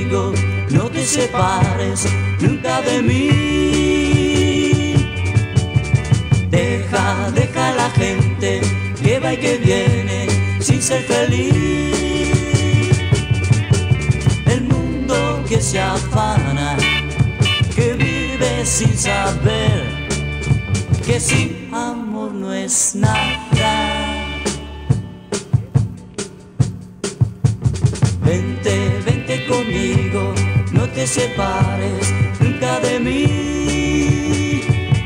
conmigo, no te separes nunca de mí. Deja a la gente que va y que viene sin ser feliz. El mundo que se afana, que vive sin saber que sin amor no es nada. Vente, vente conmigo, no te separes nunca de mí.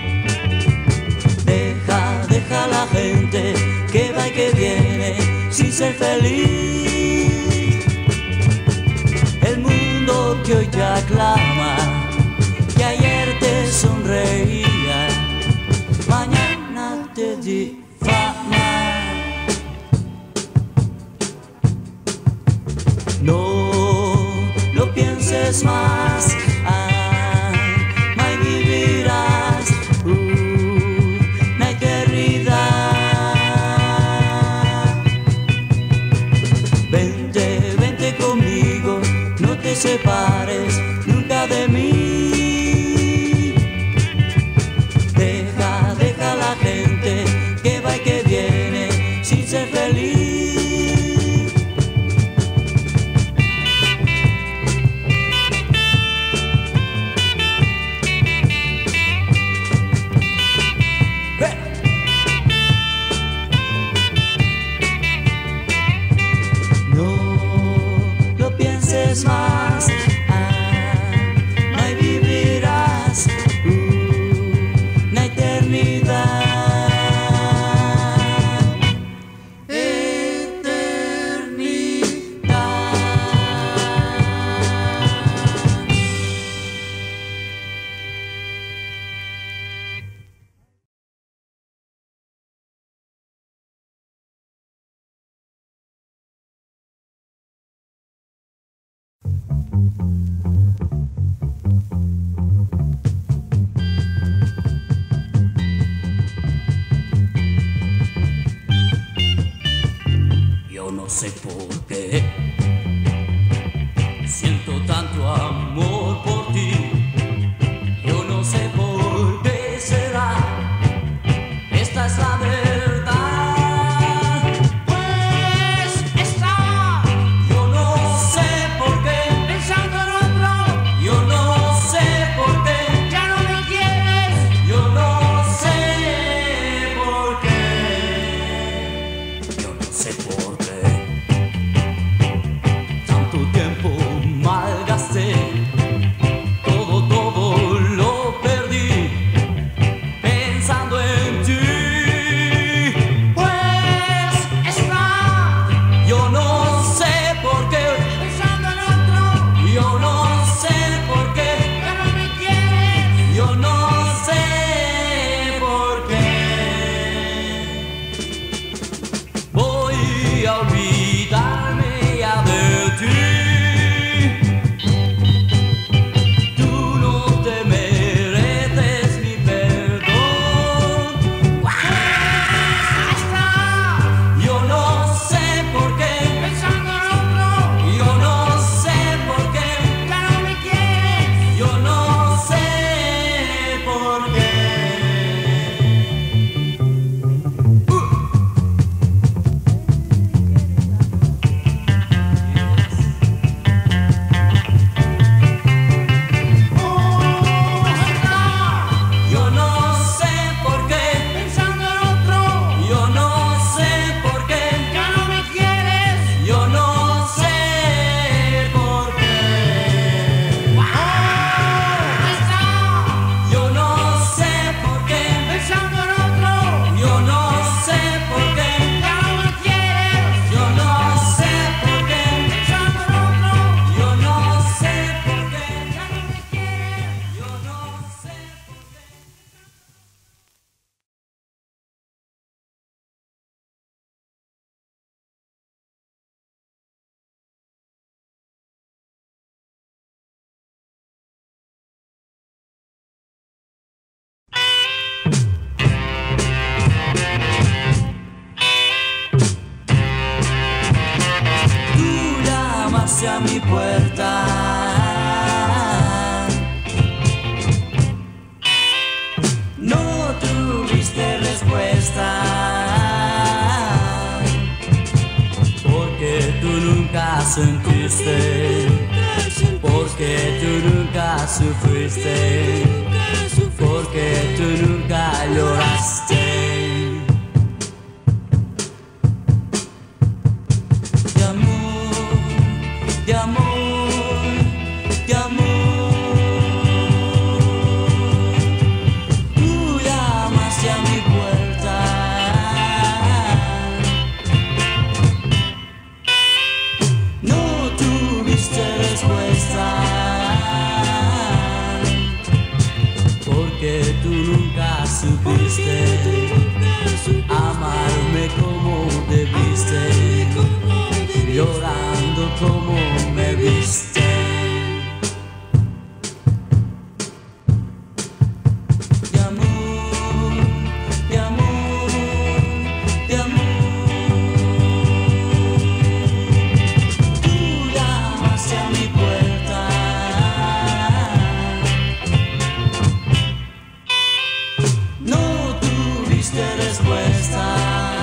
Deja a la gente que va y que viene sin ser feliz. El mundo que hoy te aclama, que ayer te sonreía, mañana te difama. No pienses más, no vivirás una eternidad. Vente, vente conmigo, no te separes nunca de mí. Deja a la gente que va y que viene sin ser feliz. No pienses más, no vivirás una eternidad. Yo no sé por qué siento tanto amor por ti. Yo no sé por qué será. Esta es la verdad. Pues está. Yo no sé por qué pensando en otro. Yo no sé por qué ya no me quieres. Yo no sé por qué. Yo no sé por qué. Tanto tiempo malgasté, todo lo perdí pensando en ti. Pues está. Yo no sé por qué pensando en otro. Yo no sé por qué ya no me quieres. Yo no sé por qué. Voy a olvidarme ya de ti. Tú no te mereces mi perdón. Yo no sé por qué pensando en otro. Yo no sé por qué ya no me quieres. Yo no sé por qué. Yo no sé por qué pensando en otro. Yo no sé por qué ya no me quieres. Yo no sé por qué. Yo no sé por qué pensando en otro. Yo no sé por qué ya no me quieres. Yo no sé por qué pensando en otro. Yo no sé por qué ya no me quieres. Yo no sé por qué. Tú llamaste a mi puerta sentiste, porque tú nunca sufriste, porque tú nunca lloraste. De amor, de amor, de amor. Tú llamaste a mi puerta, no tuviste respuesta, porque tú nunca supiste amarme como debiste, llorando como me viste. De amor, de amor, de amor. Tú llamaste a mi puerta, no tuviste respuesta.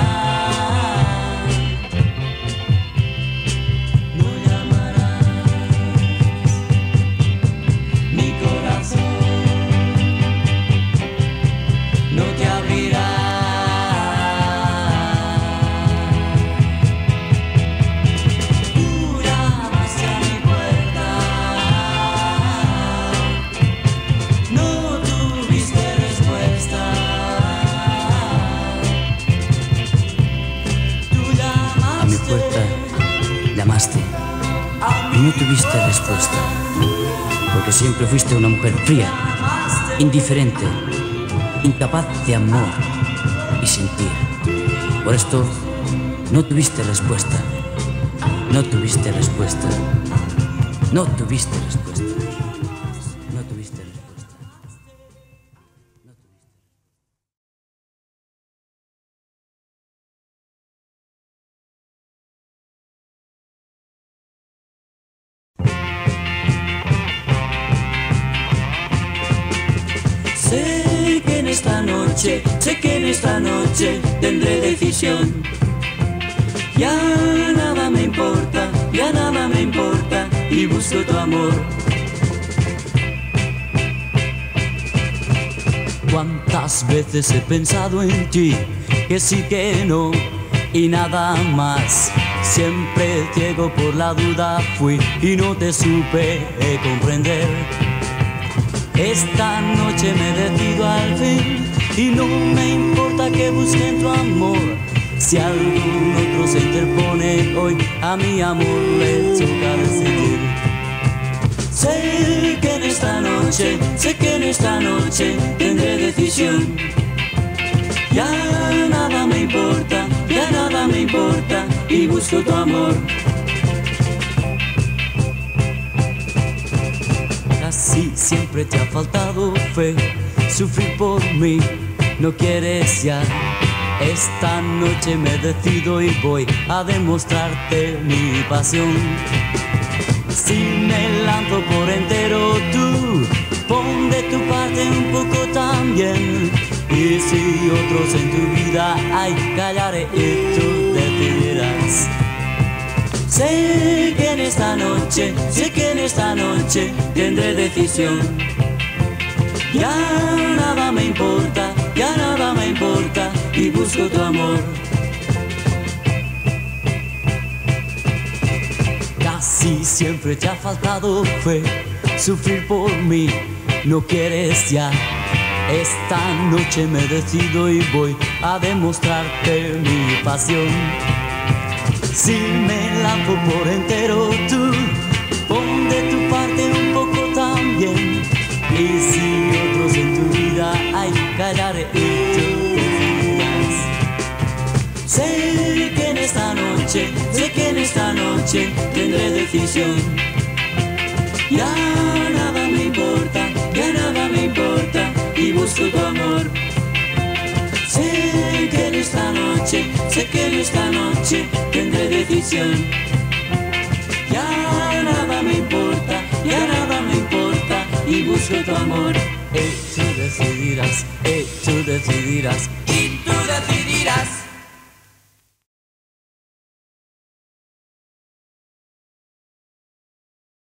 Llamaste y no tuviste respuesta, porque siempre fuiste una mujer fría, indiferente, incapaz de amor y sentir. Por esto no tuviste respuesta, no tuviste respuesta, no tuviste respuesta, no tuviste respuesta. Sé que en esta noche tendré decisión. Ya nada me importa, ya nada me importa, y busco tu amor. Cuántas veces he pensado en ti, que sí que no, y nada más. Siempre ciego por la duda fui y no te supe comprender. Esta noche me decido al fin y no me importa que busquen tu amor. Si algún otro se interpone hoy, a mi amor le toca decidir. Sé que en esta noche tendré decisión. Ya nada me importa, ya nada me importa, y busco tu amor. Casi siempre te ha faltado fe, sufrir por mí no quieres ya. Esta noche me decido y voy a demostrarte mi pasión. Si me lanzo por entero, tú pon de tu parte un poco también. Y si otros en tu vida hay, callaré y tú decidirás. Sé que en esta noche tendré decisión. Ya nada me importa, ya nada me importa, y busco tu amor. Casi siempre te ha faltado fe, sufrir por mí no quieres ya. Esta noche me decido y voy a demostrarte mi pasión. Si me lanzo por entero, tú pon de tu parte un poco también. Y si otros en tu vida hay, callaré y tú decidirás. Sé que en esta noche tendré decisión. Ya nada me importa, ya nada me importa, y busco tu amor. Sé que en esta noche tendré decisión. Ya nada me importa, ya nada me importa, y busco tu amor. Tú decidirás, tú decidirás, y tú decidirás.